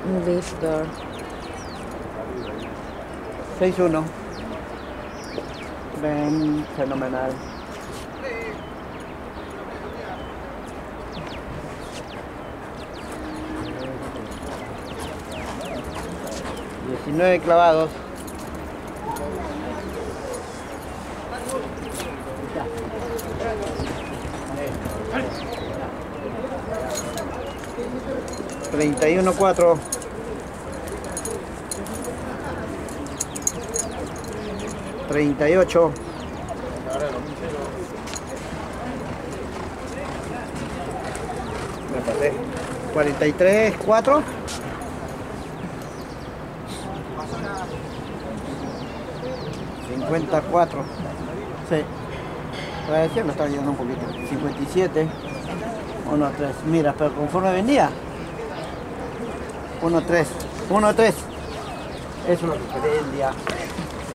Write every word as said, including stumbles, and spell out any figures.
Un beef girl. seis uno. Ven, fenomenal. diecinueve clavados. treinta y uno cuatro. treinta y ocho. Me pasé. cuarenta y tres cuatro. cincuenta y cuatro. Sí. Todavía me está yendo un poquito. cincuenta y siete. uno tres. Mira, pero conforme venía. uno tres. uno tres. Eso es lo que quería el día.